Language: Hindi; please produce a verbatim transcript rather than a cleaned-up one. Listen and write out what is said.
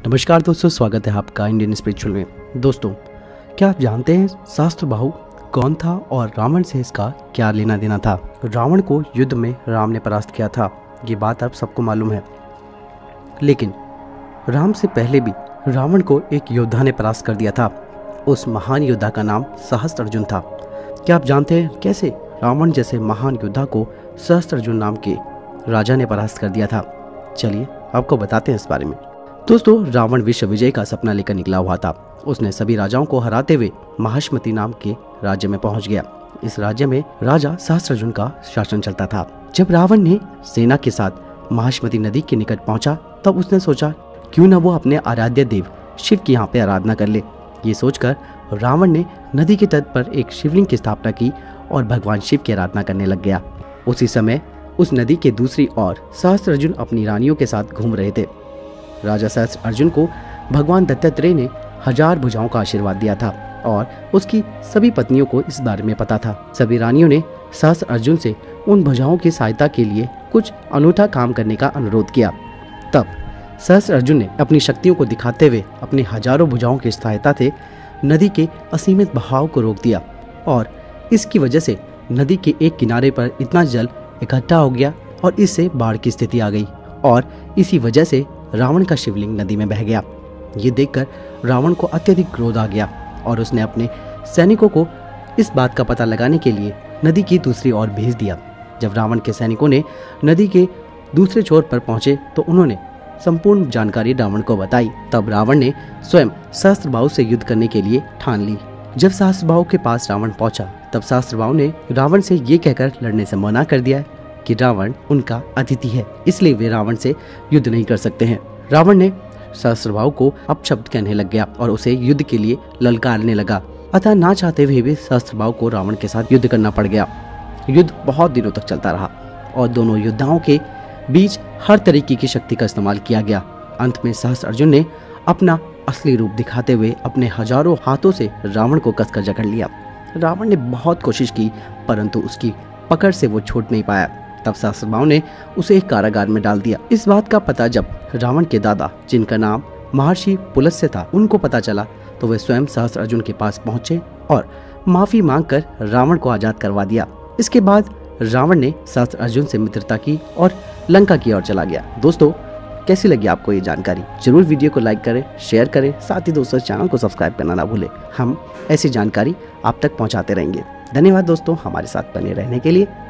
नमस्कार दोस्तों, स्वागत है आपका इंडियन स्पिरिचुअल में। दोस्तों, क्या आप जानते हैं सहस्त्र बाहु कौन था और रावण से इसका क्या लेना देना था? रावण को युद्ध में राम ने परास्त किया था, ये बात आप सबको मालूम है। लेकिन राम से पहले भी रावण को एक योद्धा ने परास्त कर दिया था। उस महान योद्धा का नाम सहस्त्र अर्जुन था। क्या आप जानते हैं कैसे रावण जैसे महान योद्धा को सहस्त्र अर्जुन नाम के राजा ने परास्त कर दिया था? चलिए आपको बताते हैं इस बारे में। दोस्तों, रावण विश्व विजय का सपना लेकर निकला हुआ था। उसने सभी राजाओं को हराते हुए महाश्मति नाम के राज्य में पहुंच गया। इस राज्य में राजा सहस्त्रार्जुन का शासन चलता था। जब रावण ने सेना के साथ महाश्मति नदी के निकट पहुंचा, तब उसने सोचा क्यों न वो अपने आराध्य देव शिव की यहाँ पे आराधना कर ले। ये सोचकर रावण ने नदी के तट पर एक शिवलिंग की स्थापना की और भगवान शिव की आराधना करने लग गया। उसी समय उस नदी के दूसरी ओर सहस्त्रार्जुन अपनी रानियों के साथ घूम रहे थे। राजा सहस्त्रार्जुन को भगवान दत्तात्रेय ने हजार भुजाओं का आशीर्वाद दिया था और उसकी सभी पत्नियों को इस बारे में पता था। सभी रानियों ने सहस्त्रार्जुन से उन भुजाओं की सहायता के लिए कुछ अनूठा काम करने का अनुरोध किया। तब सहस्त्रार्जुन ने अपनी शक्तियों को दिखाते हुए अपने हजारों भुजाओं की सहायता से नदी के असीमित बहाव को रोक दिया और इसकी वजह से नदी के एक किनारे पर इतना जल इकट्ठा हो गया और इससे बाढ़ की स्थिति आ गई और इसी वजह से रावण का शिवलिंग नदी में बह गया। ये देखकर रावण को अत्यधिक क्रोध आ गया और उसने अपने सैनिकों को इस बात का पता लगाने के लिए नदी की दूसरी ओर भेज दिया। जब रावण के सैनिकों ने नदी के दूसरे छोर पर पहुंचे तो उन्होंने संपूर्ण जानकारी रावण को बताई। तब रावण ने स्वयं सहस्त्रबाहु से युद्ध करने के लिए ठान ली। जब सहस्त्रबाहु के पास रावण पहुंचा, तब सहस्त्रबाहु ने रावण से ये कहकर लड़ने से मना कर दिया कि रावण उनका अतिथि है, इसलिए वे रावण से युद्ध नहीं कर सकते हैं। रावण ने सहस्त्रबाहु को अपशब्द कहने लग गया और उसे युद्ध के लिए ललकारने लगा। अतः ना चाहते हुए भी सहस्त्रबाहु को रावण के साथ युद्ध करना पड़ गया। युद्ध बहुत दिनों तक चलता रहा और दोनों योद्धाओं के बीच हर तरीके की शक्ति का इस्तेमाल किया गया। अंत में सहस्त्रार्जुन ने अपना असली रूप दिखाते हुए अपने हजारों हाथों से रावण को कसकर जकड़ लिया। रावण ने बहुत कोशिश की, परंतु उसकी पकड़ से वो छूट नहीं पाया। तब सहस्त्रबाहु ने उसे एक कारागार में डाल दिया। इस बात का पता जब रावण के दादा, जिनका नाम महर्षि पुलस्त्य था, उनको पता चला तो वे स्वयं सहस्त्रार्जुन के पास पहुंचे और माफी मांगकर रावण को आजाद करवा दिया। इसके बाद रावण ने सहस्त्रार्जुन से मित्रता की और लंका की ओर चला गया। दोस्तों, कैसी लगी आपको ये जानकारी? जरूर वीडियो को लाइक करें, शेयर करें, साथ ही दोस्तों चैनल को सब्सक्राइब करना ना भूलें। हम ऐसी जानकारी आप तक पहुंचाते रहेंगे। धन्यवाद दोस्तों हमारे साथ बने रहने के लिए।